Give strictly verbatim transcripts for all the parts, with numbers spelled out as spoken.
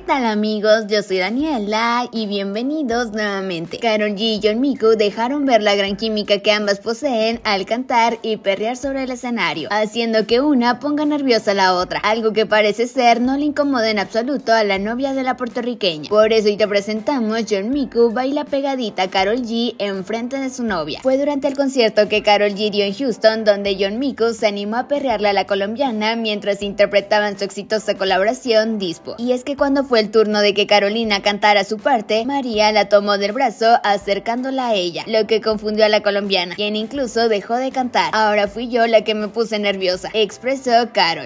tal amigos? Yo soy Daniela y bienvenidos nuevamente. Karol G y John Miku dejaron ver la gran química que ambas poseen al cantar y perrear sobre el escenario, haciendo que una ponga nerviosa a la otra, algo que parece ser no le incomoda en absoluto a la novia de la puertorriqueña. Por eso hoy te presentamos John Miku baila pegadita a Karol G en frente de su novia. Fue durante el concierto que Karol G dio en Houston donde John Miku se animó a perrearle a la colombiana mientras interpretaban su exitosa colaboración Dispo. Y es que cuando fue el turno de que Carolina cantara su parte, María la tomó del brazo acercándola a ella, lo que confundió a la colombiana, quien incluso dejó de cantar. Ahora fui yo la que me puse nerviosa, expresó Karol.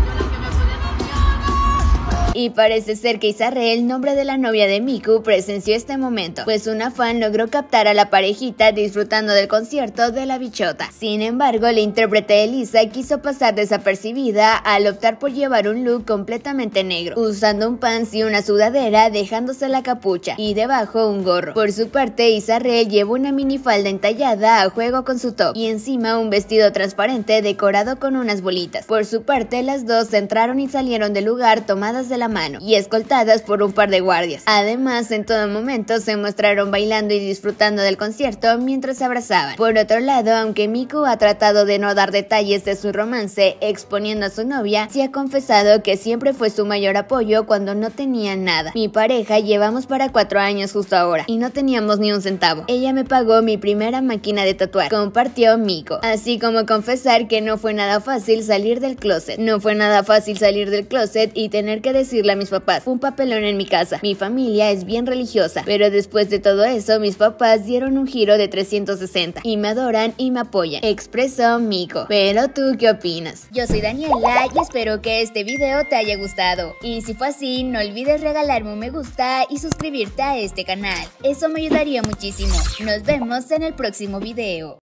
Y parece ser que Israel, nombre de la novia de Miku, presenció este momento, pues una fan logró captar a la parejita disfrutando del concierto de la bichota. Sin embargo, la intérprete Elisa quiso pasar desapercibida al optar por llevar un look completamente negro, usando un pants y una sudadera, dejándose la capucha y debajo un gorro. Por su parte, Israel llevó una minifalda entallada a juego con su top y encima un vestido transparente decorado con unas bolitas. Por su parte, las dos entraron y salieron del lugar tomadas de la mano y escoltadas por un par de guardias. Además, en todo momento se mostraron bailando y disfrutando del concierto mientras se abrazaban. Por otro lado, aunque Miku ha tratado de no dar detalles de su romance exponiendo a su novia, sí ha confesado que siempre fue su mayor apoyo cuando no tenían nada. Mi pareja llevamos para cuatro años justo ahora y no teníamos ni un centavo. Ella me pagó mi primera máquina de tatuar, compartió Miku. Así como confesar que no fue nada fácil salir del closet. No fue nada fácil salir del closet y tener que decir a mis papás. Fue un papelón en mi casa. Mi familia es bien religiosa, pero después de todo eso, mis papás dieron un giro de trescientos sesenta y me adoran y me apoyan, expresó Miku. Pero tú, ¿qué opinas? Yo soy Daniela y espero que este video te haya gustado. Y si fue así, no olvides regalarme un me gusta y suscribirte a este canal. Eso me ayudaría muchísimo. Nos vemos en el próximo video.